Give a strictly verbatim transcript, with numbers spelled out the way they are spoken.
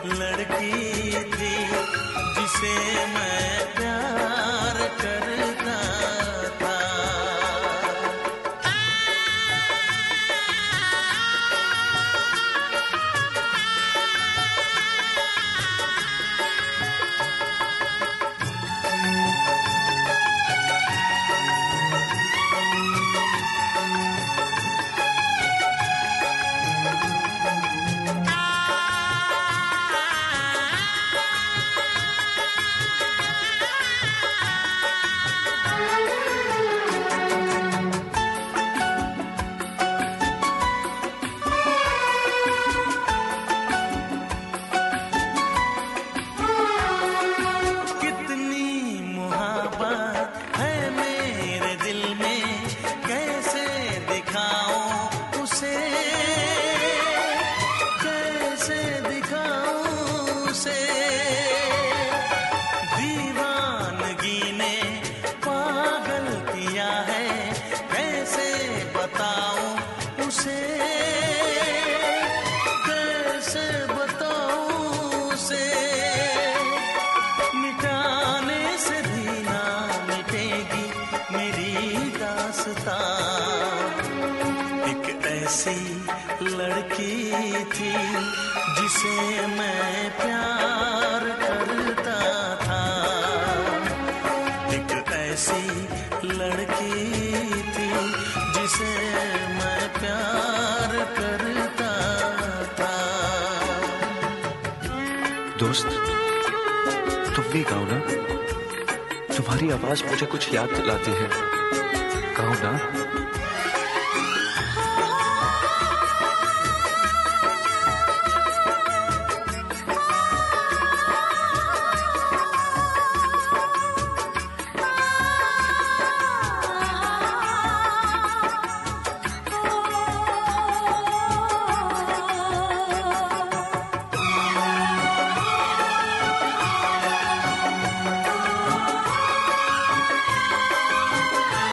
लड़की थी जिसे मैं प्यार करता था। एक ऐसी लड़की थी जिसे मैं प्यार करता था। एक ऐसी लड़की थी जिसे मैं प्यार करता था। दोस्त, तुम भी गाओ ना, तुम्हारी आवाज मुझे कुछ याद दिलाती है। गाओ ना।